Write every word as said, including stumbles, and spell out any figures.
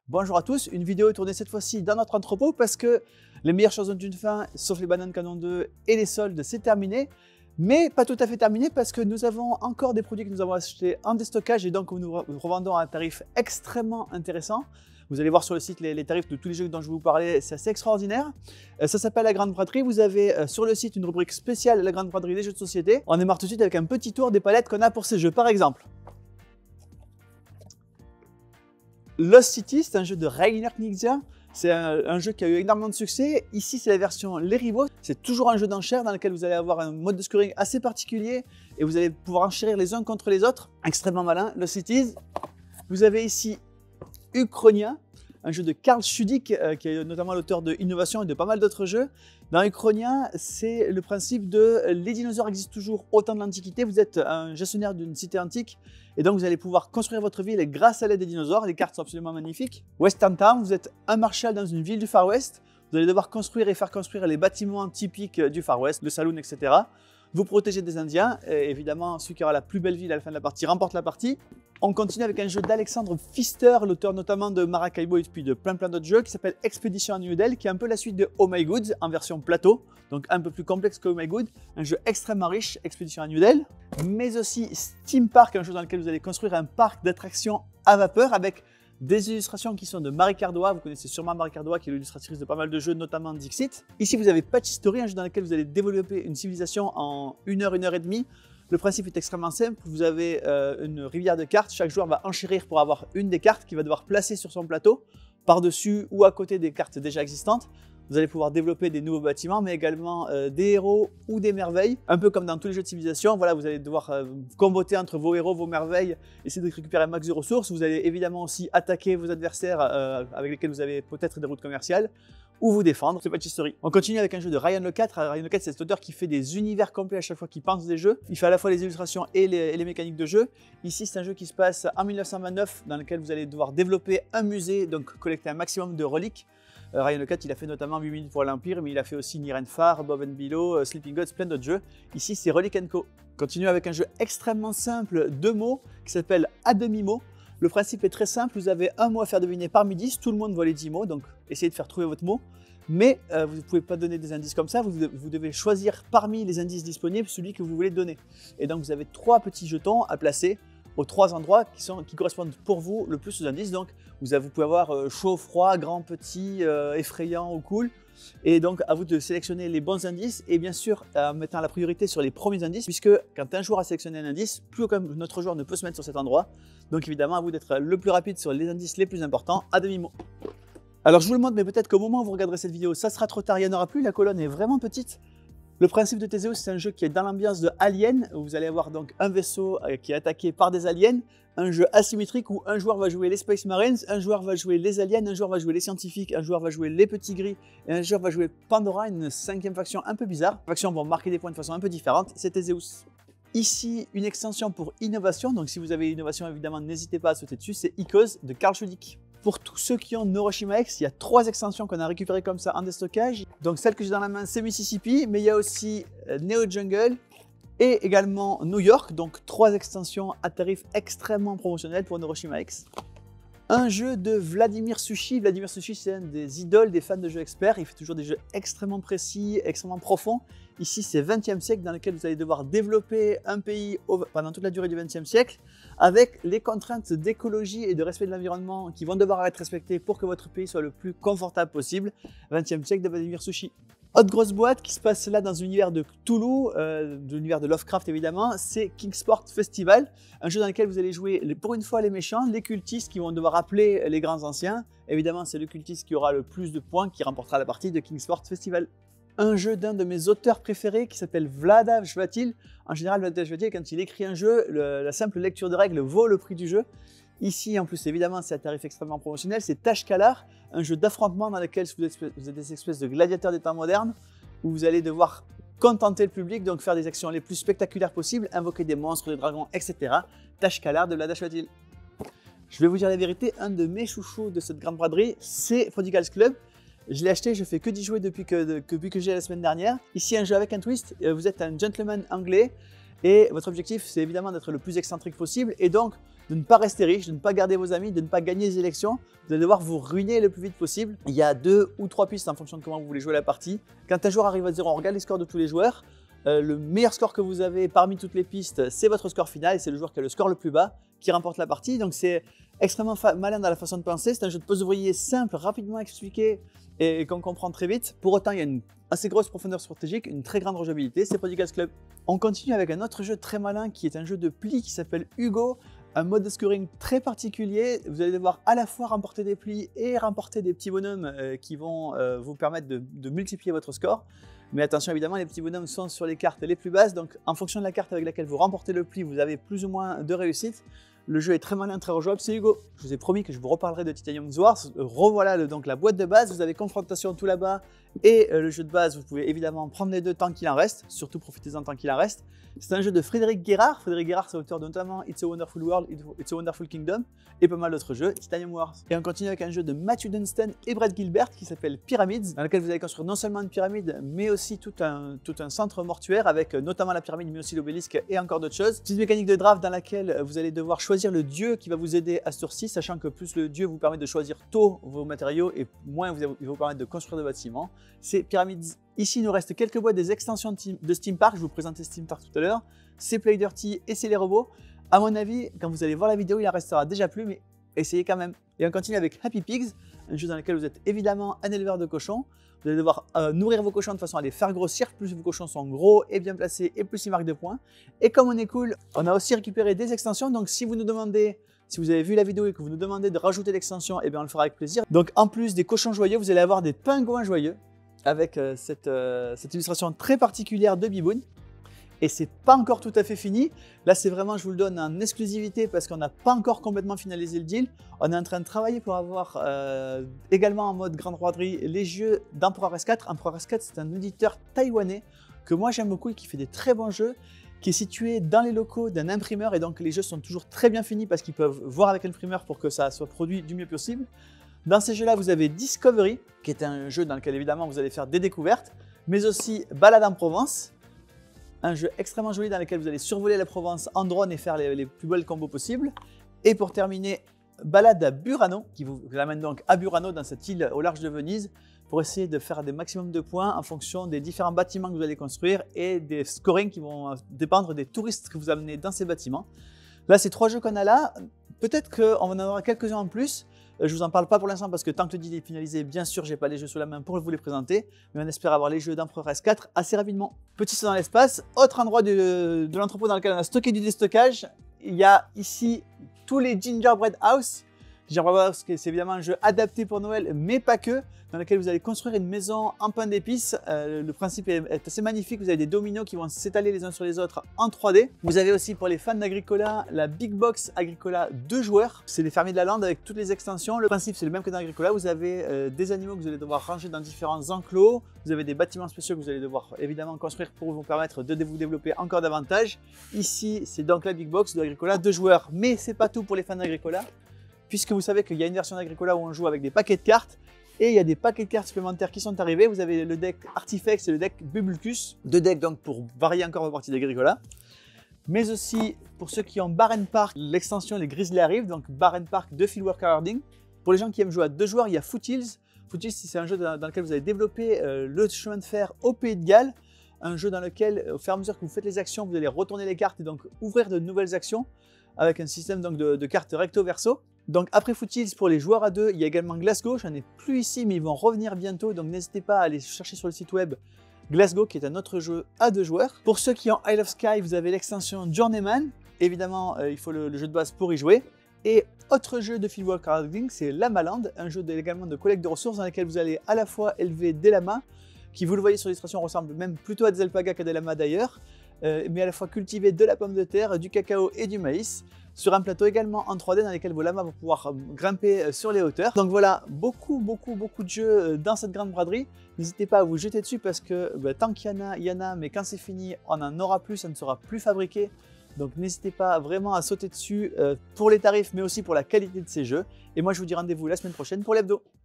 Bonjour à tous, une vidéo tournée cette fois-ci dans notre entrepôt parce que les meilleures choses ont une fin, sauf les bananes canon deux et les soldes, c'est terminé. Mais pas tout à fait terminé parce que nous avons encore des produits que nous avons achetés en déstockage et donc nous revendons à un tarif extrêmement intéressant. Vous allez voir sur le site les, les tarifs de tous les jeux dont je vais vous parler, c'est assez extraordinaire. Euh, ça s'appelle La Grande Braderie. Vous avez euh, sur le site une rubrique spéciale La Grande Braderie des jeux de société. On démarre tout de suite avec un petit tour des palettes qu'on a pour ces jeux. Par exemple, Lost City, c'est un jeu de Rainer Knizia. C'est un, un jeu qui a eu énormément de succès. Ici, c'est la version Les Rivaux. C'est toujours un jeu d'enchères dans lequel vous allez avoir un mode de scoring assez particulier et vous allez pouvoir enchérir les uns contre les autres. Extrêmement malin. Lost Cities. Vous avez ici Uchronia, un jeu de Karl Schudig, euh, qui est notamment l'auteur de Innovation et de pas mal d'autres jeux. Dans Uchronia, c'est le principe de les dinosaures existent toujours au temps de l'Antiquité. Vous êtes un gestionnaire d'une cité antique et donc vous allez pouvoir construire votre ville grâce à l'aide des dinosaures. Les cartes sont absolument magnifiques. Western Town, vous êtes un marshal dans une ville du Far West. Vous allez devoir construire et faire construire les bâtiments typiques du Far West, le saloon, et cetera. Vous protégez des Indiens, et évidemment celui qui aura la plus belle ville à la fin de la partie remporte la partie. On continue avec un jeu d'Alexandre Pfister, l'auteur notamment de Maracaibo et puis de plein plein d'autres jeux, qui s'appelle Expedition à New Delhi, qui est un peu la suite de Oh My Goods en version plateau, donc un peu plus complexe que Oh My Good, un jeu extrêmement riche, Expedition à New Delhi, mais aussi Steam Park, un jeu dans lequel vous allez construire un parc d'attractions à vapeur avec des illustrations qui sont de Marie Cardoa. Vous connaissez sûrement Marie Cardoa qui est l'illustratrice de pas mal de jeux, notamment Dixit. Ici, vous avez Patch History, un jeu dans lequel vous allez développer une civilisation en une heure, une heure et demie. Le principe est extrêmement simple. Vous avez euh, une rivière de cartes. Chaque joueur va enchérir pour avoir une des cartes qu'il va devoir placer sur son plateau, par-dessus ou à côté des cartes déjà existantes. Vous allez pouvoir développer des nouveaux bâtiments, mais également euh, des héros ou des merveilles. Un peu comme dans tous les jeux de civilisation, voilà, vous allez devoir euh, comboter entre vos héros, vos merveilles, essayer de récupérer un max de ressources. Vous allez évidemment aussi attaquer vos adversaires euh, avec lesquels vous avez peut-être des routes commerciales, ou vous défendre. C'est Patch History. On continue avec un jeu de Ryan Le quatre. Ryan Le quatre, c'est cet auteur qui fait des univers complets à chaque fois qu'il pense des jeux. Il fait à la fois les illustrations et les, et les mécaniques de jeu. Ici, c'est un jeu qui se passe en mille neuf cent vingt-neuf, dans lequel vous allez devoir développer un musée, donc collecter un maximum de reliques. Euh, Ryan Le quatre, il a fait notamment huit minutes pour l'Empire, mais il a fait aussi Nirenfar, Bob and Below, euh, Sleeping Gods, plein d'autres jeux. Ici, c'est Relic and Co. Continue avec un jeu extrêmement simple, deux mots, qui s'appelle À demi-mot. Le principe est très simple, vous avez un mot à faire deviner parmi dix, tout le monde voit les dix mots, donc essayez de faire trouver votre mot. Mais euh, vous ne pouvez pas donner des indices comme ça, vous, de, vous devez choisir parmi les indices disponibles celui que vous voulez donner. Et donc vous avez trois petits jetons à placer aux trois endroits qui, sont, qui correspondent pour vous le plus aux indices. Donc vous, avez, vous pouvez avoir euh, chaud, froid, grand, petit, euh, effrayant ou cool. Et donc à vous de sélectionner les bons indices et bien sûr en mettant la priorité sur les premiers indices, puisque quand un joueur a sélectionné un indice, plus aucun autre joueur ne peut se mettre sur cet endroit. Donc évidemment à vous d'être le plus rapide sur les indices les plus importants à demi-mot. Alors je vous le montre, mais peut-être qu'au moment où vous regarderez cette vidéo, ça sera trop tard, il n'y en aura plus, la colonne est vraiment petite. Le principe de Théséus, c'est un jeu qui est dans l'ambiance de Alien, où vous allez avoir donc un vaisseau qui est attaqué par des aliens, un jeu asymétrique où un joueur va jouer les Space Marines, un joueur va jouer les aliens, un joueur va jouer les scientifiques, un joueur va jouer les petits gris, et un joueur va jouer Pandora, une cinquième faction un peu bizarre. Les factions vont marquer des points de façon un peu différente, c'est Théséus. Ici, une extension pour Innovation, donc si vous avez Innovation, évidemment, n'hésitez pas à sauter dessus, c'est Icos de Karl Schudig. Pour tous ceux qui ont Neuroshima X, il y a trois extensions qu'on a récupérées comme ça en déstockage. Donc celle que j'ai dans la main, c'est Mississippi, mais il y a aussi Neo Jungle et également New York. Donc trois extensions à tarif extrêmement promotionnel pour Neuroshima X. Un jeu de Vladimir Sushi. Vladimir Sushi, c'est un des idoles des fans de jeux experts. Il fait toujours des jeux extrêmement précis, extrêmement profonds. Ici, c'est vingtième siècle dans lequel vous allez devoir développer un pays pendant toute la durée du vingtième siècle avec les contraintes d'écologie et de respect de l'environnement qui vont devoir être respectées pour que votre pays soit le plus confortable possible. vingtième siècle de Vladimir Sushi. Autre grosse boîte qui se passe là dans l'univers de Cthulhu, euh, de l'univers de Lovecraft évidemment, c'est Kingsport Festival, un jeu dans lequel vous allez jouer pour une fois les méchants, les cultistes qui vont devoir appeler les grands anciens. Évidemment, c'est le cultiste qui aura le plus de points qui remportera la partie de Kingsport Festival. Un jeu d'un de mes auteurs préférés qui s'appelle Vlaada Chvátil. En général, Vlaada Chvátil, quand il écrit un jeu, le, la simple lecture de règles vaut le prix du jeu. Ici, en plus, évidemment, c'est un tarif extrêmement promotionnel. C'est Tashkalar, un jeu d'affrontement dans lequel vous êtes, vous êtes des espèces de gladiateurs des temps modernes, où vous allez devoir contenter le public, donc faire des actions les plus spectaculaires possibles, invoquer des monstres, des dragons, et cetera. Tashkalar de Vlaada Chvátil. Je vais vous dire la vérité, un de mes chouchous de cette grande braderie, c'est Prodigals Club. Je l'ai acheté, je fais que d'y jouer depuis que, de, que, depuis que j'ai la semaine dernière. Ici, un jeu avec un twist. Vous êtes un gentleman anglais Et votre objectif, c'est évidemment d'être le plus excentrique possible et donc de ne pas rester riche, de ne pas garder vos amis, de ne pas gagner les élections. Vous allez devoir vous ruiner le plus vite possible. Il y a deux ou trois pistes en fonction de comment vous voulez jouer la partie. Quand un joueur arrive à zéro, on regarde les scores de tous les joueurs. Euh, le meilleur score que vous avez parmi toutes les pistes, c'est votre score final et c'est le joueur qui a le score le plus bas qui remporte la partie. Donc c'est extrêmement malin dans la façon de penser. C'est un jeu de pose ouvrier simple, rapidement expliqué et qu'on comprend très vite. Pour autant, il y a une assez grosse profondeur stratégique, une très grande rejouabilité. C'est Prodigal's Club. On continue avec un autre jeu très malin qui est un jeu de plis qui s'appelle Hugo. Un mode de scoring très particulier. Vous allez devoir à la fois remporter des plis et remporter des petits bonhommes euh, qui vont euh, vous permettre de, de multiplier votre score. Mais attention, évidemment, les petits bonhommes sont sur les cartes les plus basses. Donc, en fonction de la carte avec laquelle vous remportez le pli, vous avez plus ou moins de réussite. Le jeu est très malin, très rejouable. C'est Hugo. Je vous ai promis que je vous reparlerai de Titanium Wars. Revoilà le, donc la boîte de base. Vous avez confrontation tout là-bas et euh, le jeu de base. Vous pouvez évidemment prendre les deux tant qu'il en reste. Surtout profitez-en tant qu'il en reste. C'est un jeu de Frédéric Guérard. Frédéric Guérard, c'est auteur de notamment It's a Wonderful World, It's a Wonderful Kingdom et pas mal d'autres jeux, Titanium Wars. Et on continue avec un jeu de Matthew Dunstan et Brett Gilbert qui s'appelle Pyramids, dans lequel vous allez construire non seulement une pyramide, mais aussi tout un, tout un centre mortuaire avec notamment la pyramide, mais aussi l'obélisque et encore d'autres choses. Petite mécanique de draft dans laquelle vous allez devoir choisir le dieu qui va vous aider à ce tour-ci, sachant que plus le dieu vous permet de choisir tôt vos matériaux et moins il va vous permettre de construire des bâtiments. C'est Pyramids. Ici, il nous reste quelques boîtes des extensions de Steam Park. Je vous présentais Steam Park tout à l'heure. C'est Play Dirty et c'est les robots. À mon avis, quand vous allez voir la vidéo, il en restera déjà plus, mais essayez quand même. Et on continue avec Happy Pigs, un jeu dans lequel vous êtes évidemment un éleveur de cochons. Vous allez devoir euh, nourrir vos cochons de façon à les faire grossir. Plus vos cochons sont gros et bien placés, et plus ils marquent de points. Et comme on est cool, on a aussi récupéré des extensions. Donc si vous nous demandez, si vous avez vu la vidéo et que vous nous demandez de rajouter l'extension, eh bien on le fera avec plaisir. Donc en plus des cochons joyeux, vous allez avoir des pingouins joyeux avec euh, cette, euh, cette illustration très particulière de Biboun. Et c'est pas encore tout à fait fini. Là, c'est vraiment, je vous le donne en exclusivité parce qu'on n'a pas encore complètement finalisé le deal. On est en train de travailler pour avoir euh, également en mode grande braderie les jeux d'Emperor S quatre. Emperor S quatre, c'est un éditeur taïwanais que moi j'aime beaucoup et qui fait des très bons jeux, qui est situé dans les locaux d'un imprimeur et donc les jeux sont toujours très bien finis parce qu'ils peuvent voir avec l'imprimeur pour que ça soit produit du mieux possible. Dans ces jeux-là, vous avez Discovery, qui est un jeu dans lequel évidemment vous allez faire des découvertes, mais aussi Balade en Provence, un jeu extrêmement joli dans lequel vous allez survoler la Provence en drone et faire les, les plus belles combos possibles. Et pour terminer, Balade à Burano, qui vous amène donc à Burano dans cette île au large de Venise, pour essayer de faire des maximums de points en fonction des différents bâtiments que vous allez construire et des scorings qui vont dépendre des touristes que vous amenez dans ces bâtiments. Là, ces trois jeux qu'on a là, peut-être qu'on en aura quelques-uns en plus. Je ne vous en parle pas pour l'instant parce que tant que le deal est finalisé, bien sûr, je n'ai pas les jeux sous la main pour vous les présenter. Mais on espère avoir les jeux d'Emperor S quatre assez rapidement. Petit saut dans l'espace, autre endroit de, de l'entrepôt dans lequel on a stocké du déstockage. Il y a ici tous les Gingerbread House. Gingerbread House, c'est évidemment un jeu adapté pour Noël, mais pas que, dans lequel vous allez construire une maison en pain d'épices. Euh, le principe est, est assez magnifique. Vous avez des dominos qui vont s'étaler les uns sur les autres en trois D. Vous avez aussi pour les fans d'Agricola la Big Box Agricola deux joueurs. C'est les fermiers de la lande avec toutes les extensions. Le principe c'est le même que dans Agricola. Vous avez euh, des animaux que vous allez devoir ranger dans différents enclos. Vous avez des bâtiments spéciaux que vous allez devoir évidemment construire pour vous permettre de vous développer encore davantage. Ici c'est donc la Big Box de Agricola deux joueurs. Mais c'est pas tout pour les fans d'Agricola, puisque vous savez qu'il y a une version d'Agricola où on joue avec des paquets de cartes. Et il y a des paquets de cartes supplémentaires qui sont arrivés. Vous avez le deck Artifex et le deck Bubulcus. Deux decks donc pour varier encore vos parties d'Agricola. Mais aussi pour ceux qui ont Barren Park, l'extension les Grizzly arrivent, donc Barren Park de Fieldworker Harding. Pour les gens qui aiment jouer à deux joueurs, il y a Foothills. Foothills, c'est un jeu dans lequel vous allez développer euh, le chemin de fer au Pays de Galles. Un jeu dans lequel, au fur et à mesure que vous faites les actions, vous allez retourner les cartes et donc ouvrir de nouvelles actions avec un système donc, de, de cartes recto-verso. Donc après Foothills, pour les joueurs à deux, il y a également Glasgow. Je n'en ai plus ici, mais ils vont revenir bientôt. Donc n'hésitez pas à aller chercher sur le site web Glasgow, qui est un autre jeu à deux joueurs. Pour ceux qui ont Isle of Skye, vous avez l'extension Journeyman. Évidemment, euh, il faut le, le jeu de base pour y jouer. Et autre jeu de Fieldworker Harding, c'est Lamaland, un jeu de, également de collecte de ressources dans lequel vous allez à la fois élever des lamas, qui vous le voyez sur l'illustration ressemblent même plutôt à des alpagas qu'à des lamas d'ailleurs, euh, mais à la fois cultiver de la pomme de terre, du cacao et du maïs, sur un plateau également en trois D dans lequel vos lamas vont pouvoir grimper sur les hauteurs. Donc voilà, beaucoup, beaucoup, beaucoup de jeux dans cette grande braderie. N'hésitez pas à vous jeter dessus parce que bah, tant qu'il y en a, il y en a, mais quand c'est fini, on en aura plus, ça ne sera plus fabriqué. Donc n'hésitez pas vraiment à sauter dessus euh, pour les tarifs, mais aussi pour la qualité de ces jeux. Et moi, je vous dis rendez-vous la semaine prochaine pour l'hebdo.